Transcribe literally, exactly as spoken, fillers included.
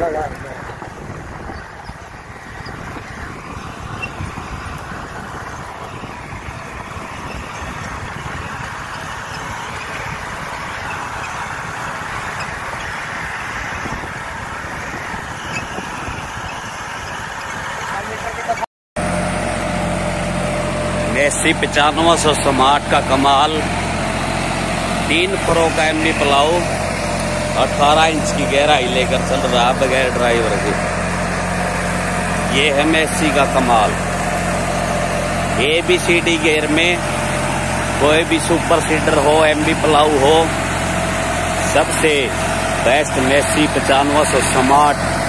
Messi पचानवे सौ smart का कमाल, तीन प्रो का एमडी प्लाऊ, अठारह इंच की गहराई लेकर चल रहा है बगैर ड्राइवर के। ये है मेसी का कमाल। A B C D gear में कोई भी सुपर सीडर हो, एमडी प्लाऊ हो, सबसे बेस्ट मेसी पचानवे सौ स्मार्ट।